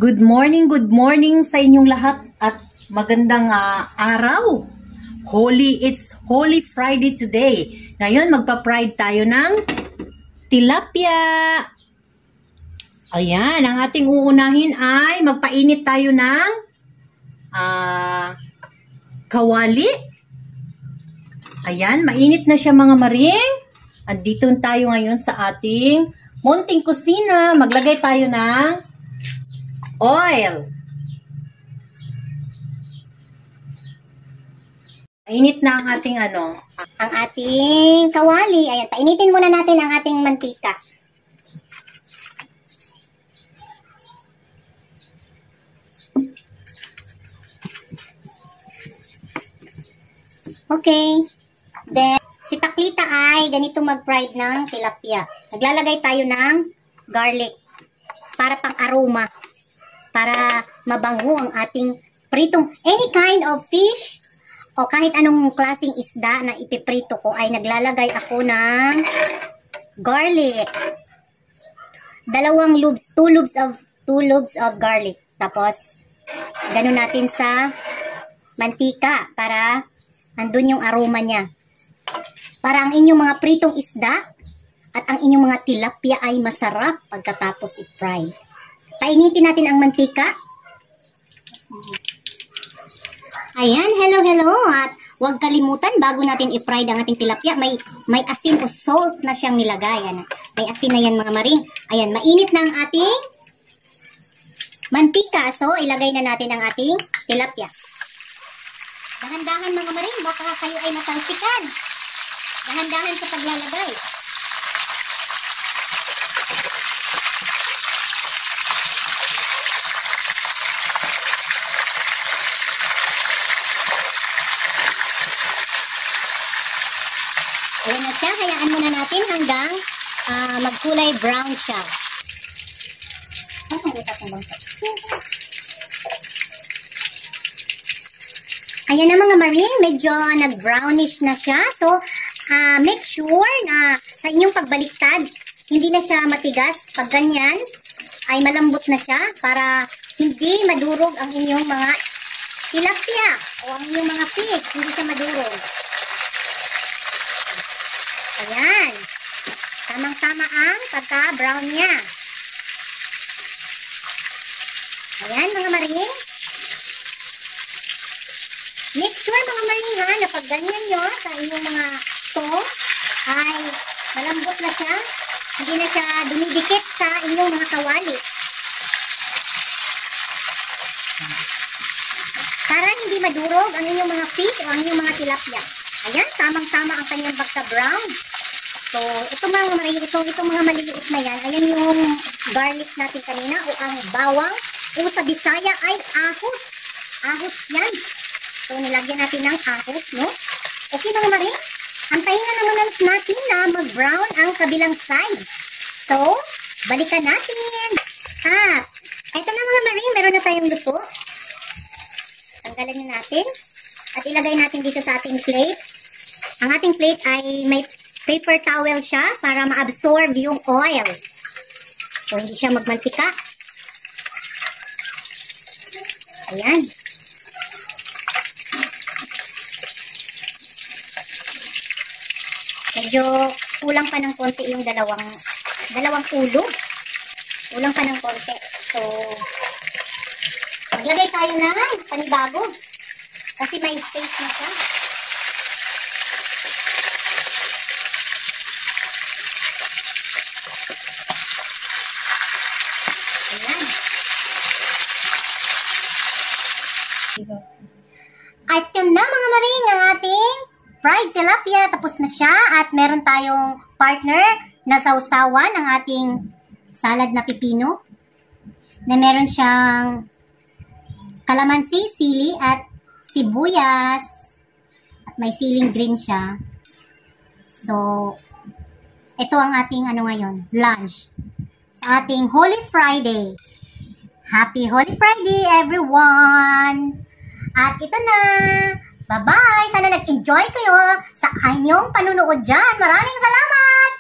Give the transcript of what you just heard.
Good morning sa inyong lahat at magandang araw. It's Holy Friday today. Ngayon magpa-pride tayo ng tilapia. Ayan, ang ating uunahin ay magpainit tayo ng kawali. Ayan, mainit na siya mga maring. Andito tayo ngayon sa ating munting kusina. Maglagay tayo ng oil. Init na ang ating ang ating kawali. Ayan, painitin muna natin ang ating mantika. Okay. Then, si Paklita ay ganito mag-fried ng tilapia. Naglalagay tayo ng garlic para pang aroma. Para mabango ang ating pritong any kind of fish o kahit anong klaseng isda na ipiprito ko ay naglalagay ako ng garlic. 2 lobes of garlic. Tapos ganun natin sa mantika para andun yung aroma niya. Para ang inyong mga pritong isda at ang inyong mga tilapia ay masarap pagkatapos i-fry. Painitin natin ang mantika. Ayan, hello. At huwag kalimutan, bago natin i-fry ang ating tilapia, may asin o salt na siyang nilagay. Ayan. May asin na yan mga maring. Ayan, mainit na ang ating mantika. So, ilagay na natin ang ating tilapia. Dahan-dahan mga maring, baka kayo ay matalsikan. Dahan-dahan sa paglalagay. Ayan na siya, hayaan muna natin hanggang magkulay brown siya. Ayan na mga maring, medyo nag-brownish na siya. So, make sure na sa inyong pagbaliktad, hindi na siya matigas. Pag ganyan, ay malambot na siya para hindi madurog ang inyong mga tilapia o ang inyong mga fish. Hindi siya madurog. Ayan. Tamang-tama ang pagka-brown niya. Ayan mga maring. Make sure mga maring ha, na pag ganyan nyo sa inyong mga to ay malambot na siya. Hindi na siya dumidikit sa inyong mga kawali. Para hindi madurog ang inyong mga fish o ang inyong mga tilapia. Ayan, tamang-tama ang kanyang pagka-brown. So, ito mga maring, itong mga maliliit na yan, ayan yung garlic natin kanina o ang bawang. O sa Bisaya ay ahos. Ahos yan. So, nilagyan natin ng ahos, no? Okay mga maring, antayin na naman natin na mag-brown ang kabilang side. So, balikan natin. Ito na mga maring, meron na tayong luto. Tanggalan na natin. At ilagay natin dito sa ating plate. Ang ating plate ay may paper towel siya para ma-absorb yung oil. So, hindi siya magmantika. Ayan. Medyo kulang pa ng konti yung dalawang ulo. Kulang pa ng konti. So, maglagay tayo ng panibago. Kasi may space na siya. Ayan. At yun na mga maring ang ating fried tilapia. Tapos na siya. At meron tayong partner na sausawan ang ating salad na pipino. Na meron siyang kalamansi, sili at sibuyas. At may siling green siya. So, ito ang ating ngayon, lunch. Sa ating Holy Friday. Happy Holy Friday everyone! At ito na! Bye-bye! Sana nag-enjoy kayo sa inyong panunood dyan. Maraming salamat!